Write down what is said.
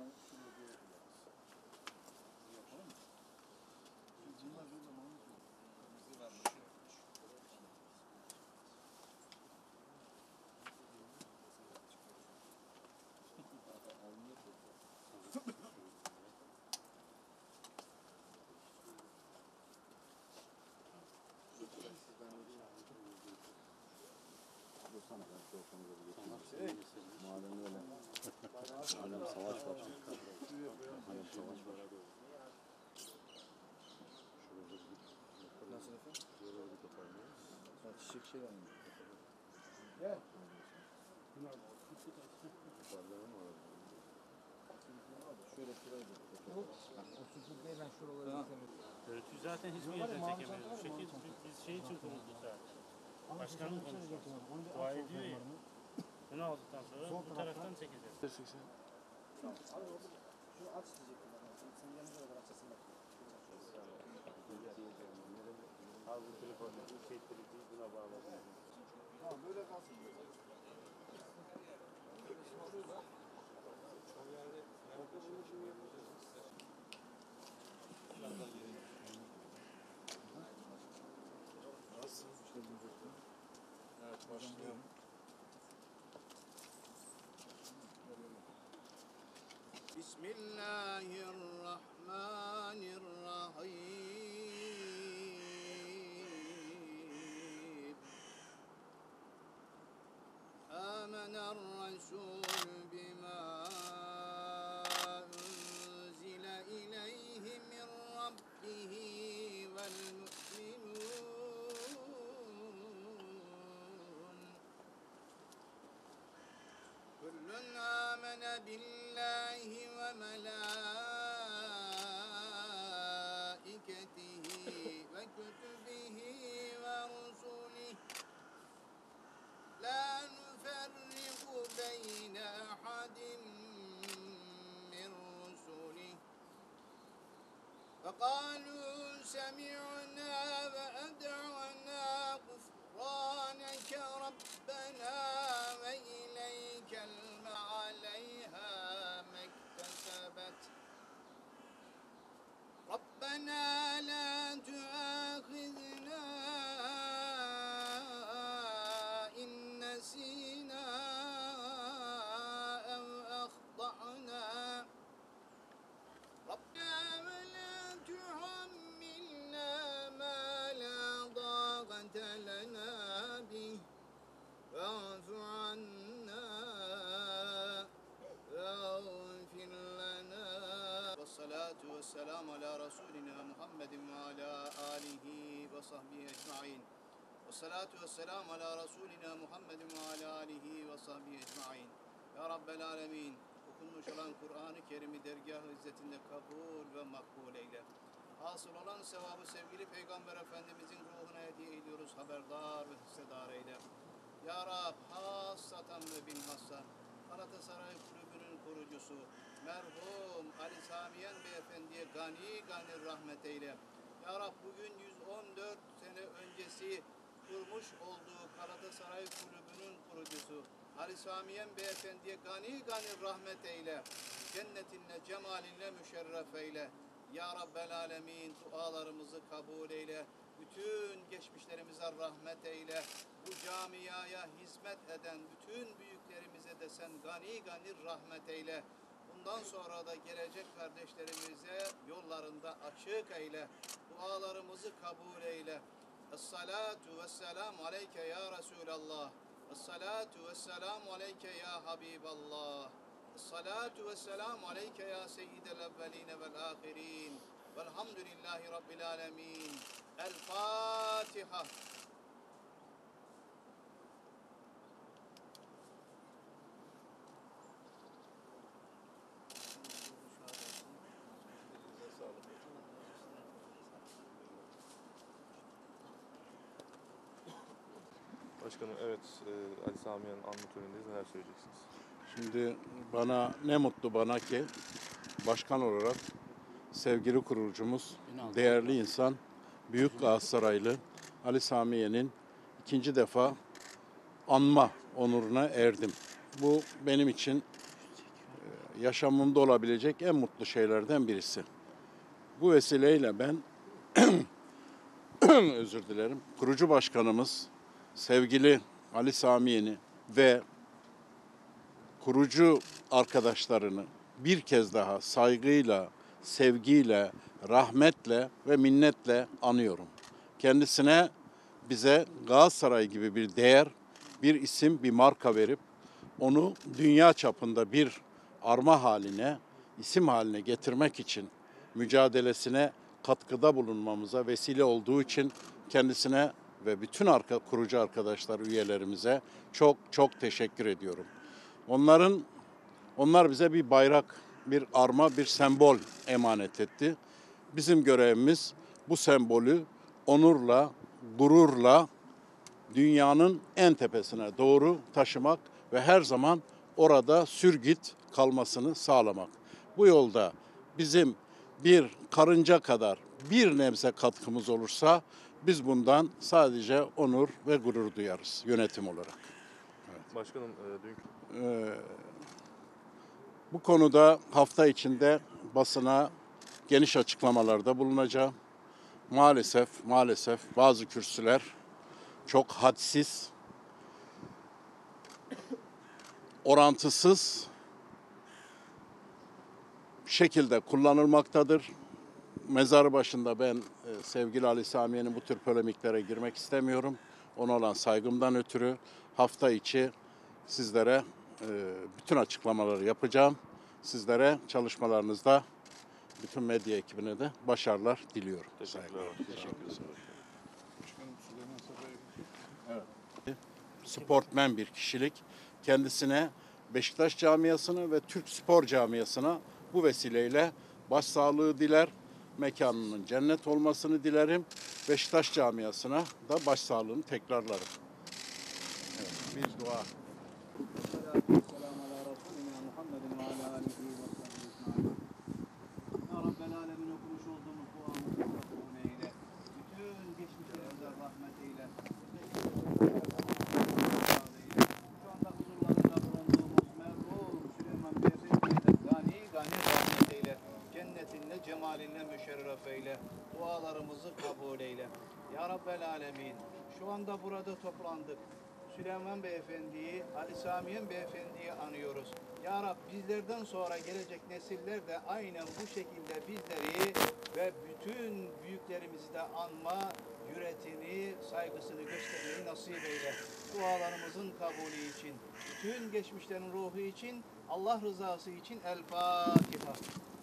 Madem öyle. Madem savaş var. Madem savaş var. Nasıl efendim? Çiçek şey var mı? Gel. Şöyle şurayı da. O susuz değil, ben şuraları izlemedim. Görüntü zaten hiçbir yerde çekemiyoruz. Bu şekil biz şey için kurulduk zaten. Başkanım konuşuyor. Dua ediyor ya. Bunu aldıktan sonra bu taraftan çekeceğiz. Şunu aç diyecektim ben. Sen yanına kadar açasın bak. Al bu telefonu, bu şey telefonu buna bağladım. Tamam böyle kalsın. Nasıl? Evet başlıyorum. Bismillahirrahmanirrahim. Âmenel rasûl bimâ unzile ileyhi min rabbihi vel mu'minûn. Kullun âmene billahi ve melâiketihi ve kütübihi ve rusulihi la nuferriku beyne ahadin min rusulihi ve kâlû semi'nâ ve ed'anâ gufrâneke rabbenâ ve ileykel aleyhâ mektesebet Rabbena la tuâkhidnâ in nesînâ ev akhta'nâ Rabbena ve la tuhammilnâ mâ la dâgate lenâ bih ve'fu annâ ve'gfir lenâ Vessalatu vesselamu ala Resulina Muhammedin ve ala alihi ve sahbihi ecma'in. Vessalatu vesselamu ala Resulina Muhammedin ve ala alihi ve sahbihi ecma'in. Ya Rabbel alemin. Okunmuş olan Kur'an-ı Kerim'i dergâh-ı izzetinde kabul ve makbul eyle. Hasıl olan sevabı sevgili Peygamber Efendimizin ruhuna hediye ediyoruz. Haberdar ve hissedar eyle. Ya Rab, hassatan ve bilhassa Galatasaray Kulübü'nün kurucusu merhum Ali Samiyen Beyefendi'ye gani rahmet eyle. Ya Rab, bugün 114 sene öncesi kurmuş olduğu Galatasaray Kulübü'nün kurucusu Ali Samiyen Beyefendi'ye gani rahmet eyle. Cennetinle, cemalinle müşerref eyle. Ya Rabbel alemin, dualarımızı kabul eyle. Bütün geçmişlerimize rahmet eyle. Bu camiaya hizmet eden bütün büyüklerimize de sen gani rahmet eyle. Bundan sonra da gelecek kardeşlerimize yollarında açık eyle. Dualarımızı kabul eyle. Es-salatu vesselamu aleyke ya Resulallah. Es-salatu vesselamu aleyke ya Habiballah. Es-salatu vesselamu aleyke ya seyyidel evveline vel ahirin. Velhamdülillahi Rabbil alemin. El Fatiha. Başkanım, evet, Ali Samiyen'in anma törenindeyiz. Neler söyleyeceksiniz? Şimdi ne mutlu bana ki başkan olarak sevgili kurucumuz, değerli insan, Büyük Galatasaraylı Ali Samiyen'in ikinci defa anma onuruna erdim. Bu benim için yaşamımda olabilecek en mutlu şeylerden birisi. Bu vesileyle ben özür dilerim. Kurucu başkanımız sevgili Ali Sami Yen'i ve kurucu arkadaşlarını bir kez daha saygıyla, sevgiyle, rahmetle ve minnetle anıyorum. Kendisine bize Galatasaray gibi bir değer, bir isim, bir marka verip onu dünya çapında bir arma haline, isim haline getirmek için mücadelesine katkıda bulunmamıza vesile olduğu için kendisine ve bütün kurucu arkadaşlar, üyelerimize çok çok teşekkür ediyorum. Onlar bize bir bayrak, bir arma, bir sembol emanet etti. Bizim görevimiz bu sembolü onurla, gururla dünyanın en tepesine doğru taşımak ve her zaman orada sürgit kalmasını sağlamak. Bu yolda bizim bir karınca kadar bir nebze katkımız olursa biz bundan sadece onur ve gurur duyarız yönetim olarak. Başkanım Bu konuda hafta içinde basına geniş açıklamalarda bulunacağım. Maalesef bazı kürsüler çok hadsiz, orantısız şekilde kullanılmaktadır. Mezar başında ben sevgili Ali Sami Yen'in bu tür polemiklere girmek istemiyorum. Ona olan saygımdan ötürü hafta içi sizlere bütün açıklamaları yapacağım. Sizlere çalışmalarınızda bütün medya ekibine de başarılar diliyorum. teşekkürler. Sportmen bir kişilik. Kendisine Beşiktaş camiasını ve Türk spor camiasına bu vesileyle başsağlığı diler. Mekanının cennet olmasını dilerim. Beşiktaş camiasına da başsağlığını tekrarlarım. Evet, bir dua. Selamun ala Resulina Muhammedin ve ala alihi ve sahbihi ecmaîn. Ya Rabbel Alemin okumuş olduğumuz duamızı kabul eyle. Bütün geçmişlerimize rahmet eyle. Şu anda huzurlarında bulunduğumuz merhum Süleyman Beyefendi'ye de gani rahmet eyle. Cennetinle, cemalinle müşerref eyle. Dualarımızı kabul eyle. Ya Rabbel Alemin, şu anda burada toplandık. Süleyman Beyefendi'yi, Ali Sami Yen Beyefendi'yi anıyoruz. Ya Rab, bizlerden sonra gelecek nesiller de aynen bu şekilde bizleri ve bütün büyüklerimizi de anma, cüretini, saygısını göstermeyi nasip eyle. Dualarımızın kabulü için, bütün geçmişlerin ruhu için, Allah rızası için El Fatiha.